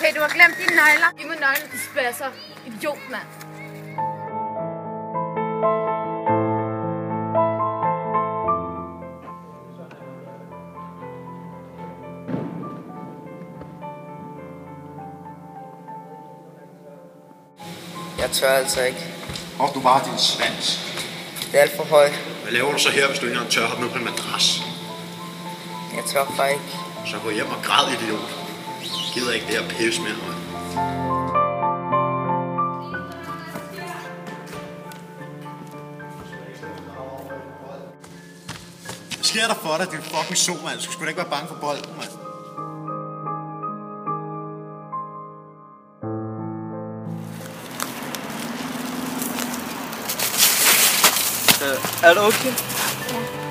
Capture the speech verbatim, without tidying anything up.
Okay, du har glemt dine nøgler. Giv mig nøgler til spasser. Idiot, mand. Jeg tør altså ikke. Og du var din svans. Det er alt for højt. Hvad laver du så her, hvis du ikke engang tør hoppe ned på en madras? Jeg tør bare ikke. Så gå hjem og græd, idiot. Jeg gider ikke det her pisse mere, mand. Hvad sker der for dig, din fucking so, mand? Du skal sgu da ikke være bange for bolden, mand. Uh, er du okay? Ja.